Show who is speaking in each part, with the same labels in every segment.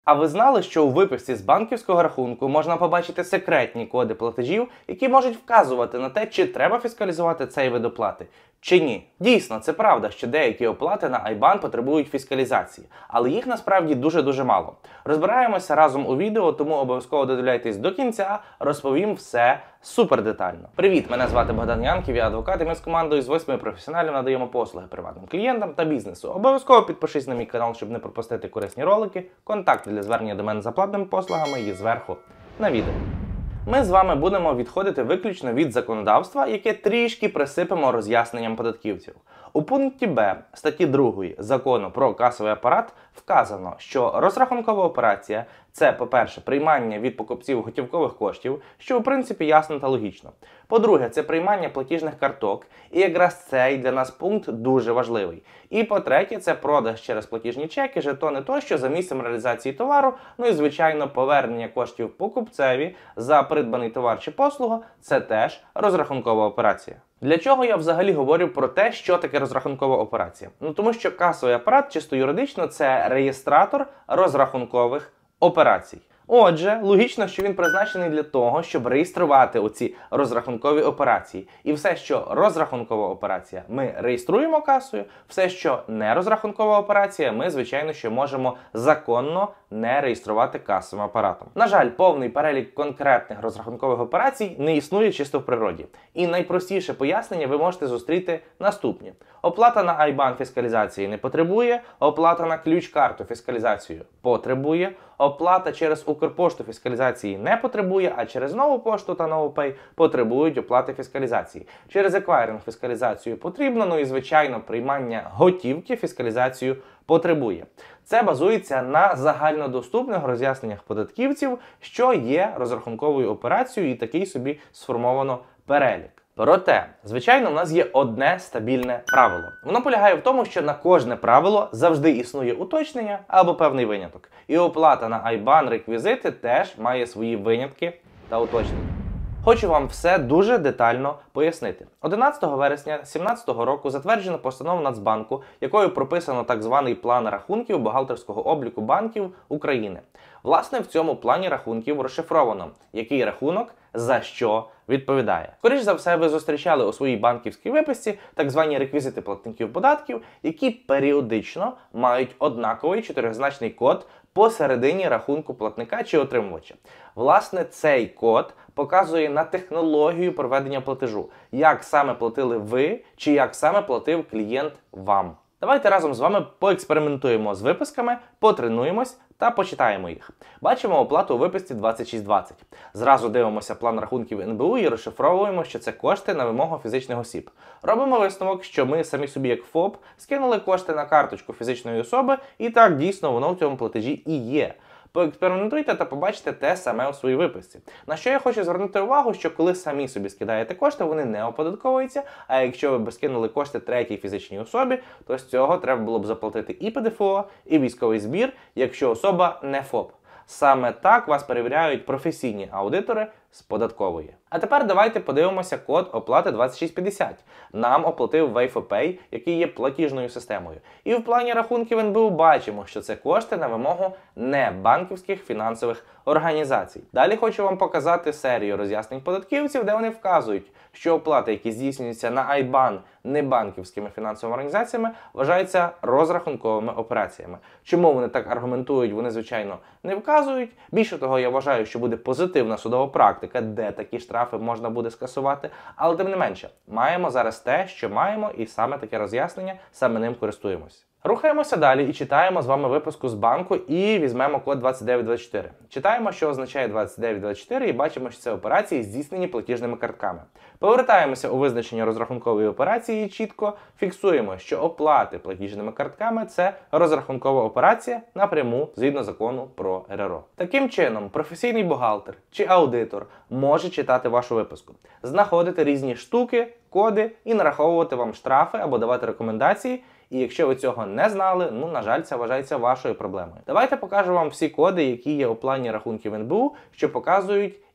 Speaker 1: А ви знали, що у виписці з банківського рахунку можна побачити секретні коди платежів, які можуть вказувати на те, чи треба фіскалізувати цей вид оплати, чи ні? Дійсно, це правда, що деякі оплати на IBAN потребують фіскалізації, але їх насправді дуже мало. Розбираємося разом у відео, тому обов'язково додивляйтесь до кінця, розповім все супер детально. Привіт, мене звати Богдан Янків, я адвокат, і ми з командою з 8 професіоналів надаємо послуги приватним клієнтам та бізнесу. Обов'язково підпишись на мій канал, щоб не пропустити корисні ролики. Контакти для звернення до мене за платними послугами є зверху на відео. Ми з вами будемо відходити виключно від законодавства, яке трішки присипемо роз'ясненням податківців. У пункті Б статті 2 Закону про касовий апарат вказано, що розрахункова операція – це, по-перше, приймання від покупців готівкових коштів, що в принципі ясно та логічно. По-друге, це приймання платіжних карток, і якраз цей для нас пункт дуже важливий. І по-третє, це продаж через платіжні чеки, жетони тощо за місцем реалізації товару, ну і, звичайно, повернення коштів покупцеві за придбаний товар чи послугу – це теж розрахункова операція. Для чого я взагалі говорю про те, що таке розрахункова операція? Ну тому що касовий апарат, чисто юридично, це реєстратор розрахункових операцій. Отже, логічно, що він призначений для того, щоб реєструвати оці розрахункові операції. І все, що розрахункова операція, ми реєструємо касою, все, що не розрахункова операція, ми, звичайно, що можемо законно не реєструвати касовим апаратом. На жаль, повний перелік конкретних розрахункових операцій не існує чисто в природі. І найпростіше пояснення ви можете зустріти наступні. Оплата на IBAN фіскалізації не потребує, оплата на ключ-карту фіскалізацію потребує, оплата через Укрпошту фіскалізації не потребує, а через Нову пошту та NovoPay потребують оплати фіскалізації. Через еквайринг фіскалізацію потрібно, ну і, звичайно, приймання готівки фіскалізацію потребує. Це базується на загальнодоступних роз'ясненнях податківців, що є розрахунковою операцією, і такий собі сформовано перелік. Проте, звичайно, в нас є одне стабільне правило. Воно полягає в тому, що на кожне правило завжди існує уточнення або певний виняток. І оплата на IBAN реквізити теж має свої винятки та уточнення. Хочу вам все дуже детально пояснити. 11 вересня 2017 року затверджено постанову Нацбанку, якою прописано так званий план рахунків бухгалтерського обліку банків України. Власне, в цьому плані рахунків розшифровано, який рахунок за що відповідає. Скоріше за все, ви зустрічали у своїй банківській виписці так звані реквізити платників податків, які періодично мають однаковий чотиризначний код посередині рахунку платника чи отримувача. Власне, цей код показує на технологію проведення платежу, як саме платили ви, чи як саме платив клієнт вам. Давайте разом з вами поекспериментуємо з виписками, потренуємось та почитаємо їх. Бачимо оплату у виписці 2620. Зразу дивимося план рахунків НБУ і розшифровуємо, що це кошти на вимогу фізичних осіб. Робимо висновок, що ми самі собі як ФОП скинули кошти на карточку фізичної особи, і так дійсно воно в цьому платежі і є. Поекспериментуйте та побачите те саме у своїй виписці. На що я хочу звернути увагу, що коли самі собі скидаєте кошти, вони не оподатковуються, а якщо ви б скинули кошти третій фізичній особі, то з цього треба було б заплатити і ПДФО, і військовий збір, якщо особа не ФОП. Саме так вас перевіряють професійні аудитори з податкової. А тепер давайте подивимося код оплати 2650. Нам оплатив WayFoPay, який є платіжною системою. І в плані рахунків НБУ бачимо, що це кошти на вимогу небанківських фінансових організацій. Далі хочу вам показати серію роз'яснень податківців, де вони вказують, що оплати, які здійснюються на IBAN небанківськими фінансовими організаціями, вважаються розрахунковими операціями. Чому вони так аргументують, вони, звичайно, не вказують. Більше того, я вважаю, що буде позитивна судова практика, де такі штрафи можна буде скасувати. Але тим не менше, маємо зараз те, що маємо, і саме таке роз'яснення, саме ним користуємось. Рухаємося далі і читаємо з вами виписку з банку і візьмемо код 2924. Читаємо, що означає 2924 і бачимо, що це операції, здійснені платіжними картками. Повертаємося у визначення розрахункової операції і чітко фіксуємо, що оплати платіжними картками – це розрахункова операція напряму згідно закону про РРО. Таким чином, професійний бухгалтер чи аудитор може читати вашу виписку, знаходити різні штуки, коди і нараховувати вам штрафи або давати рекомендації. І якщо ви цього не знали, ну, на жаль, це вважається вашою проблемою. Давайте покажу вам всі коди, які є у плані рахунків НБУ, що показують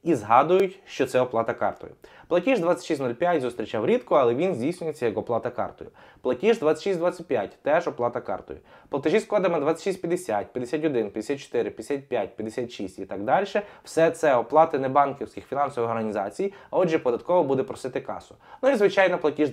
Speaker 1: і згадують, що це оплата картою. Платіж 2605 зустрічав рідко, але він здійснюється як оплата картою. Платіж 2625 теж оплата картою. Платежі з кодами 2650, 51, 54, 55, 56 і так далі – все це оплати небанківських фінансових організацій, а отже податково буде просити касу. Ну і звичайно платіж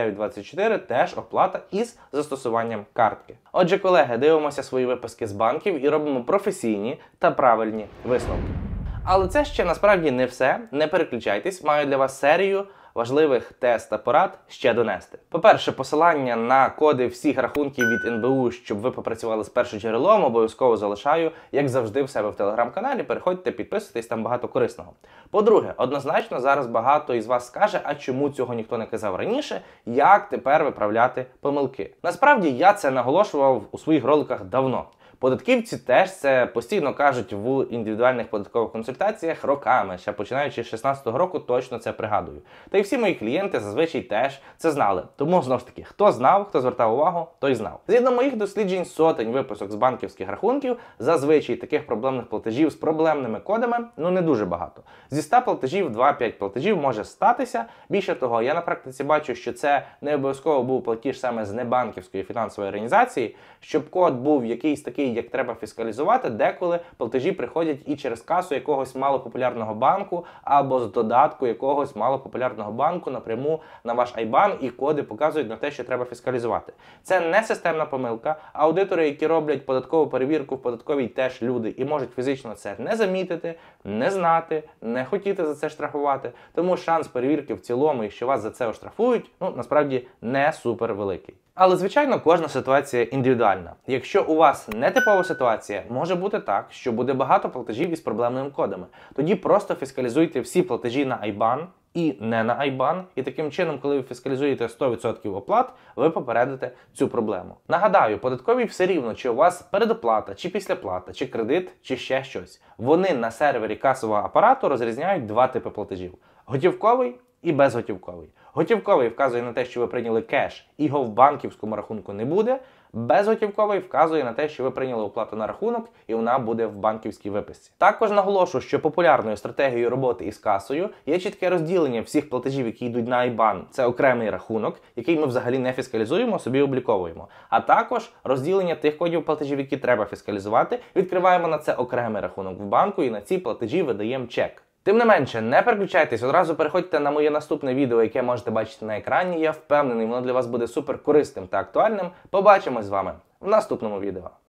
Speaker 1: 2924 теж оплата із застосуванням картки. Отже, колеги, дивимося свої виписки з банків і робимо професійні та правильні висновки. Але це ще насправді не все, не переключайтесь, маю для вас серію важливих тест та порад ще донести. По-перше, посилання на коди всіх рахунків від НБУ, щоб ви попрацювали з першоджерелом, обов'язково залишаю, як завжди, в себе в телеграм-каналі. Переходьте, підписуйтесь, там багато корисного. По-друге, однозначно зараз багато із вас скаже, а чому цього ніхто не казав раніше, як тепер виправляти помилки. Насправді, я це наголошував у своїх роликах давно. Податківці теж це постійно кажуть в індивідуальних податкових консультаціях роками, ще починаючи з 16-го року точно це пригадую. Та й всі мої клієнти зазвичай теж це знали. Тому, знову ж таки, хто знав, хто звертав увагу, той знав. Згідно моїх досліджень сотень виписок з банківських рахунків, зазвичай таких проблемних платежів з проблемними кодами, не дуже багато. Зі 100 платежів 2-5 платежів може статися. Більше того, я на практиці бачу, що це не обов'язково був платіж саме з небанківської фінансової організації, щоб код був якийсь такий, як треба фіскалізувати, деколи платежі приходять і через касу якогось малопопулярного банку або з додатку якогось малопопулярного банку напряму на ваш IBAN, і коди показують на те, що треба фіскалізувати. Це не системна помилка. Аудитори, які роблять податкову перевірку в податковій, теж люди і можуть фізично це не замітити, не знати, не хотіти за це штрафувати. Тому шанс перевірки в цілому, і що вас за це оштрафують, насправді не супер великий. Але, звичайно, кожна ситуація індивідуальна. Якщо у вас нетипова ситуація, може бути так, що буде багато платежів із проблемними кодами. Тоді просто фіскалізуйте всі платежі на IBAN і не на IBAN, і таким чином, коли ви фіскалізуєте 100% оплат, ви попередите цю проблему. Нагадаю, податкові все рівно, чи у вас передоплата, чи післяплата, чи кредит, чи ще щось. Вони на сервері касового апарату розрізняють два типи платежів – готівковий і безготівковий. Готівковий вказує на те, що ви прийняли кеш, і його в банківському рахунку не буде. Безготівковий вказує на те, що ви прийняли оплату на рахунок, і вона буде в банківській виписці. Також наголошую, що популярною стратегією роботи із касою є чітке розділення всіх платежів, які йдуть на IBAN. Це окремий рахунок, який ми взагалі не фіскалізуємо, собі обліковуємо. А також розділення тих кодів платежів, які треба фіскалізувати, відкриваємо на це окремий рахунок в банку і на ці платежі видаємо чек. Тим не менше, не переключайтесь, одразу переходьте на моє наступне відео, яке можете бачити на екрані. Я впевнений, воно для вас буде супер корисним та актуальним. Побачимось з вами в наступному відео.